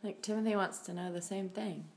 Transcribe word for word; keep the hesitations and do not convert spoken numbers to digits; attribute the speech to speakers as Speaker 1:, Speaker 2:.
Speaker 1: think Timothy wants to know the same thing.